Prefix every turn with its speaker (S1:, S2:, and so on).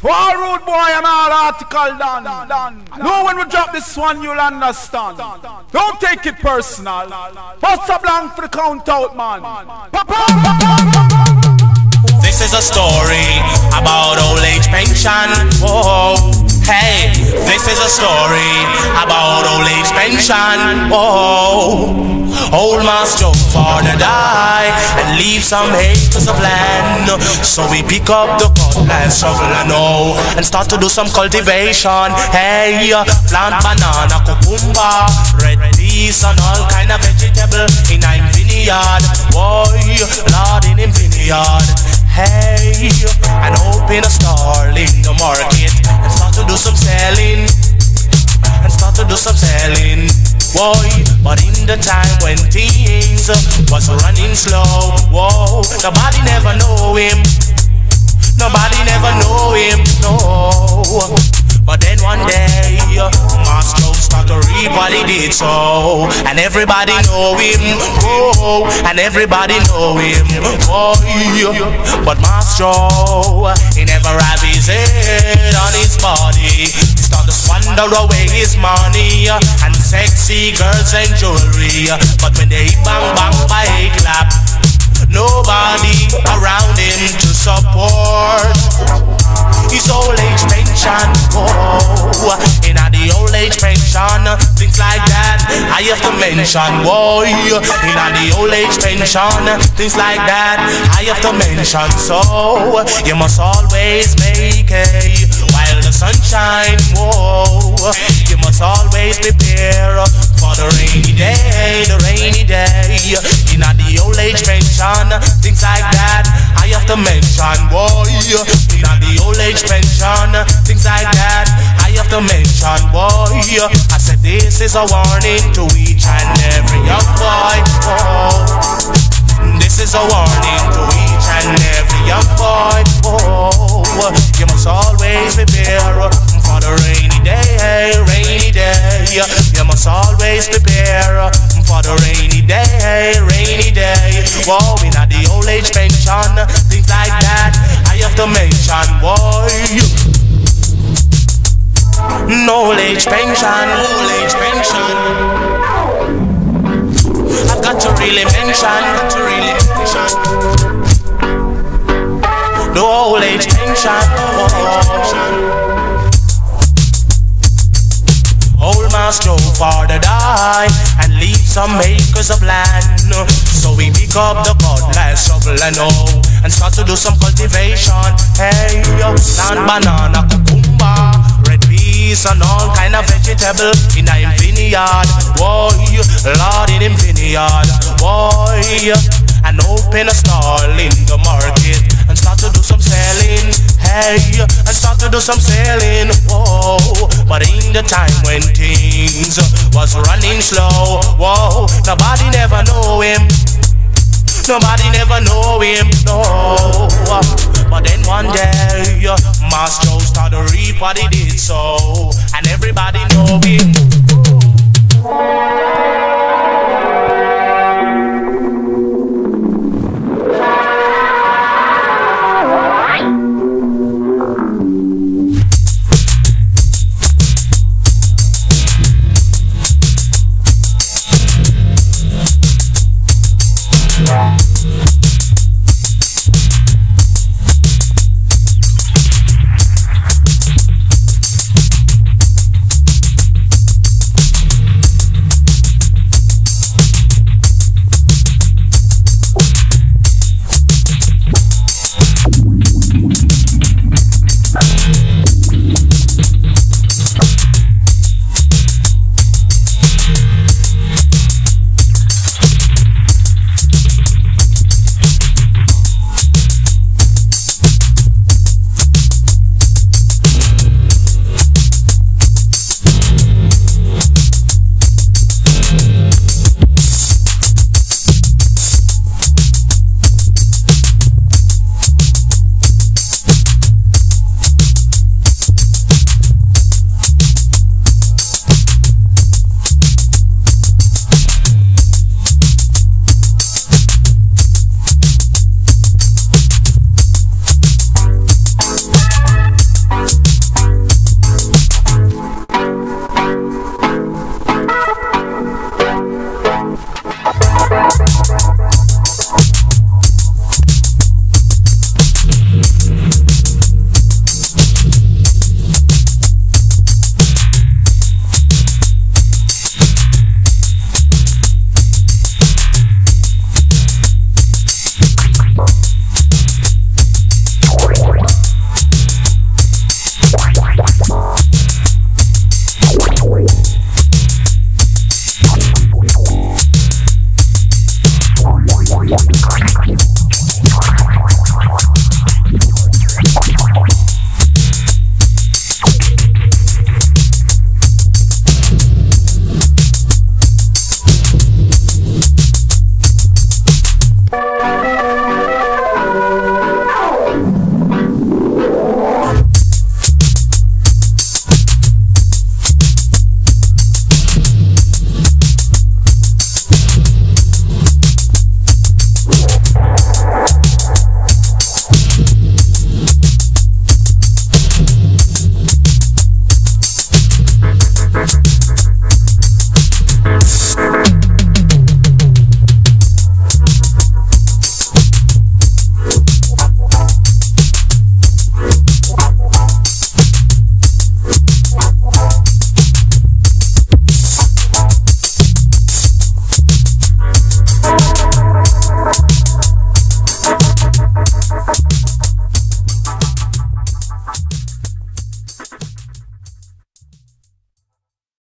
S1: All road boy and all article done. Know when we drop this one you'll understand. Don't take it personal. Bust a blank for the count out, man.
S2: This is a story about old age pension. Whoa. Hey, this is a story about old age pension. Whoa. Old master father die and leave some acres of land. So we pick up the cutlass, shovel and hoe and start to do some cultivation. Hey, plant banana, cucumber, red peas and all kind of vegetable in a vineyard. Boy, Lord in him vineyard. Hey, and open a stall in the market and start to do some selling. And start to do some selling. Boy, but in the time when things was running slow, whoa, nobody never know him. Nobody never know him, no. But then one day, Moscow start to reap what he did so. And everybody know him, oh, and everybody know him, oh. But Moscow, he never have his head on his body. He start to squander away his money and sexy girls and jewelry. But when they bang bang by a clap, nobody around him to support his old age pension. Whoa, in the old age pension, things like that I have to mention. Whoa, in the old age pension, things like that I have to mention. So you must always make hay while the sun shine. Whoa, you must always prepare for the rainy day, the rainy day. In the old age pension, things like that I have to mention. Boy, in the old age pension, things like that I have to mention. Boy, I said this is a warning to each and every young boy. Oh, this is a warning to each and every young boy. Oh, you must always prepare for the rainy day, rainy day. You must always prepare for the rainy day, rainy day. Whoa, in the old age pension, things like that I have to mention. Boy, no old age pension, old age pension. I've got to really mention, got to really mention. No old age pension, old master father die and leave some acres of land. So we pick up the cutlass, shovel and hoe and start to do some cultivation. Hey, plant banana, cucumber, red peas and all kind of vegetable in a vineyard. Boy, Lord in him vineyard. Boy, and open a stall in the market and start to do some selling. Hey, and start to do some selling. Whoa, but in the time when things was running slow, whoa, nobody never know him. Nobody never know him, no. But then one day, Moscow started to reap what he did so.